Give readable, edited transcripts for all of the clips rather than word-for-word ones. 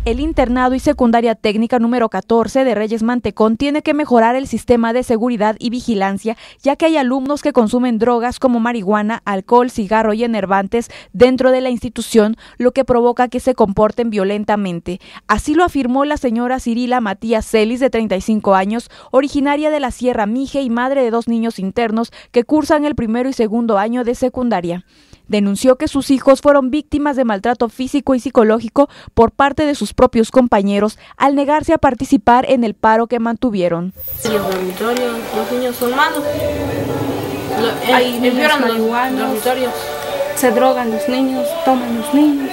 El internado y secundaria técnica número 14 de Reyes Mantecón tiene que mejorar el sistema de seguridad y vigilancia, ya que hay alumnos que consumen drogas como marihuana, alcohol, cigarro y enervantes dentro de la institución, lo que provoca que se comporten violentamente. Así lo afirmó la señora Cirila Matías Celis, de 35 años, originaria de la Sierra Mije y madre de 2 niños internos que cursan el primero y segundo año de secundaria. Denunció que sus hijos fueron víctimas de maltrato físico y psicológico por parte de sus propios compañeros al negarse a participar en el paro que mantuvieron. Los dormitorios, los niños son malos. Empeoran los dormitorios. Se drogan los niños, toman los niños.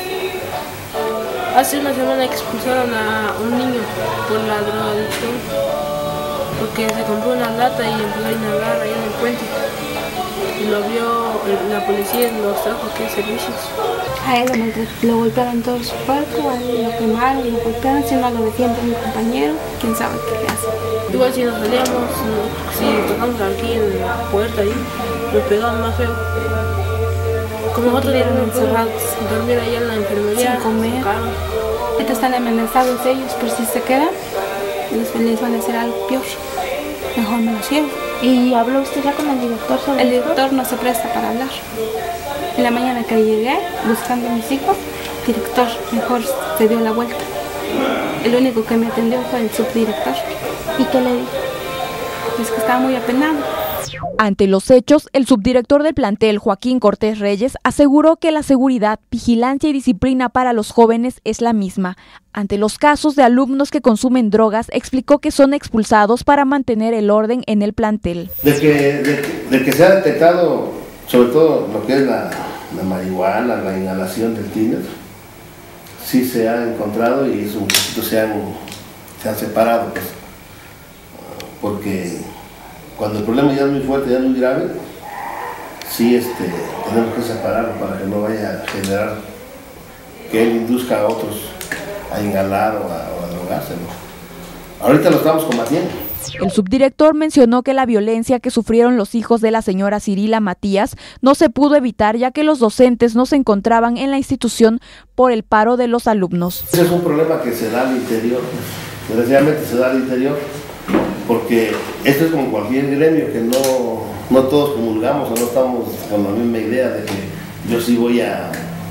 Hace una semana expulsaron a un niño por la drogadicción, porque se compró una lata y empezó a inhalar ahí en el puente. Y lo vio la policía y los trajo aquí a servicios. A él lo golpearon todo su cuerpo, a él lo quemaron, lo golpearon, si no lo defiende mi compañero, quién sabe qué le hace. Igual si nos salíamos, si tocamos aquí en la puerta ahí, nos pegaban más feo. Como nosotros eran encerrados, dormir allá en la enfermería, sin comer. Ahorita están amenazados ellos, por si se quedan, les van a hacer algo peor. Mejor me los llevo. ¿Y habló usted ya con el director sobre El director no se presta para hablar. En la mañana que llegué, buscando a mis hijos, el director mejor se dio la vuelta. El único que me atendió fue el subdirector. ¿Y qué le dijo? Pues que estaba muy apenado. Ante los hechos, el subdirector del plantel, Joaquín Cortés Reyes, aseguró que la seguridad, vigilancia y disciplina para los jóvenes es la misma. Ante los casos de alumnos que consumen drogas, explicó que son expulsados para mantener el orden en el plantel. De que se ha detectado, sobre todo lo que es la marihuana, la inhalación del tiner, sí se ha encontrado y esos muchachitos se han separado, pues, porque cuando el problema ya es muy fuerte, ya es muy grave, sí tenemos que separarlo para que no vaya a generar que él induzca a otros a inhalar o a drogarse, ¿no? Ahorita lo estamos combatiendo. El subdirector mencionó que la violencia que sufrieron los hijos de la señora Cirila Matías no se pudo evitar, ya que los docentes no se encontraban en la institución por el paro de los alumnos. Ese es un problema que se da al interior, desgraciadamente se da al interior, porque esto es como cualquier gremio, que no todos comulgamos o no estamos con la misma idea de que yo sí voy a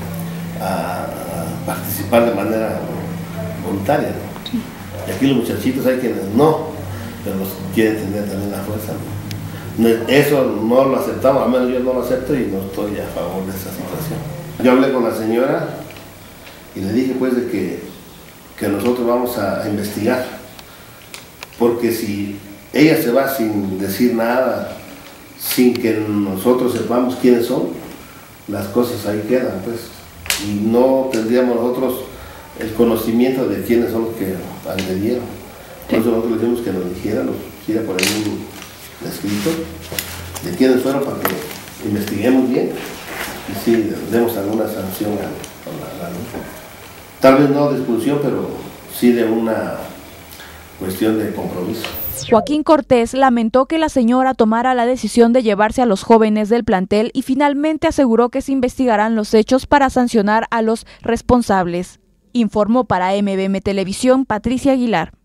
participar de manera voluntaria, ¿no? Y aquí los muchachitos hay quienes no, pero los quieren tener también la fuerza, ¿no? Eso no lo aceptamos, al menos yo no lo acepto y no estoy a favor de esa situación. Yo hablé con la señora y le dije pues de que nosotros vamos a investigar, porque si ella se va sin decir nada, sin que nosotros sepamos quiénes son, las cosas ahí quedan, pues, y no tendríamos nosotros el conocimiento de quiénes son los que agredieron. Por eso nosotros le dijimos que nos dijeran, nos hiciera por ahí un escrito de quiénes fueron, para que investiguemos bien y sí demos alguna sanción a la tal vez no de expulsión, pero sí de una cuestión de compromiso. Joaquín Cortés lamentó que la señora tomara la decisión de llevarse a los jóvenes del plantel y finalmente aseguró que se investigarán los hechos para sancionar a los responsables. Informó para MBM Televisión Patricia Aguilar.